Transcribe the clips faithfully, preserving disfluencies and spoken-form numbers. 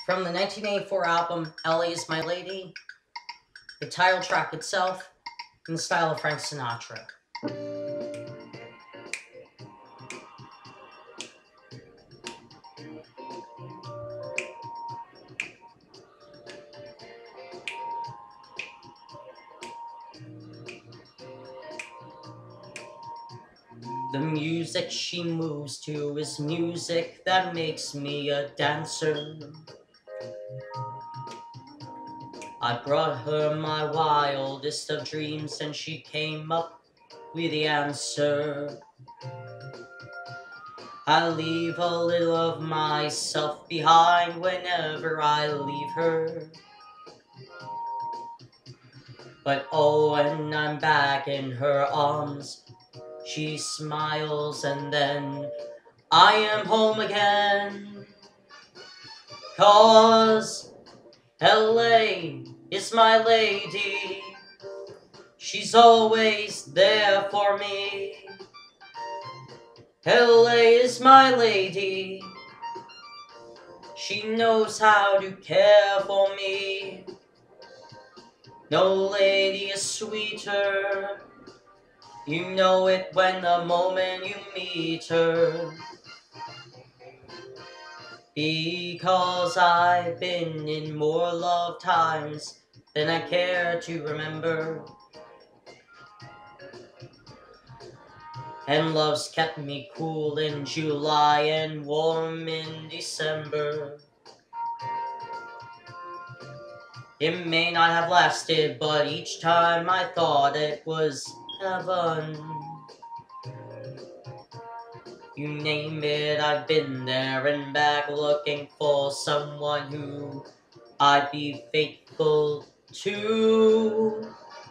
From the nineteen eighty-four album L A is My Lady, the title track itself, in the style of Frank Sinatra. The music she moves to is music that makes me a dancer. I brought her my wildest of dreams and she came up with the answer. I leave a little of myself behind whenever I leave her. But oh, when I'm back in her arms, she smiles and then I am home again. 'Cause L A is my lady, she's always there for me. L A is my lady, she knows how to care for me. No lady is sweeter, you know it when the moment you meet her. Because I've been in more love times than I care to remember. And love's kept me cool in July and warm in December. It may not have lasted, but each time I thought it was heaven. You name it, I've been there and back looking for someone who I'd be faithful to.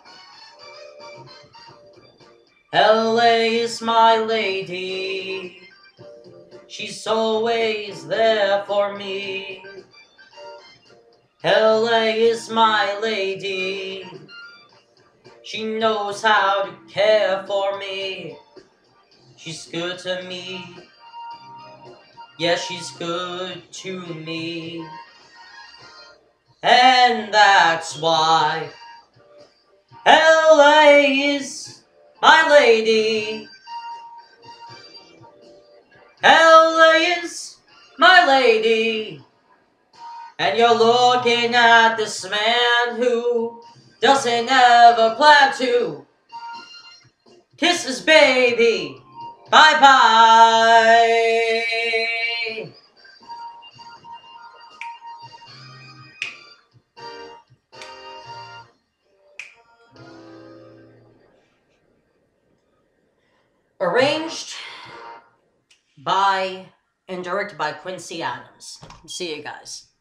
L A is my lady, she's always there for me. L A is my lady, she knows how to care for me. She's good to me, yeah, she's good to me. And that's why L A is my lady. L A is my lady. And you're looking at this man who doesn't ever plan to kiss his baby bye-bye. Arranged by and directed by Quincy Adams. See you guys.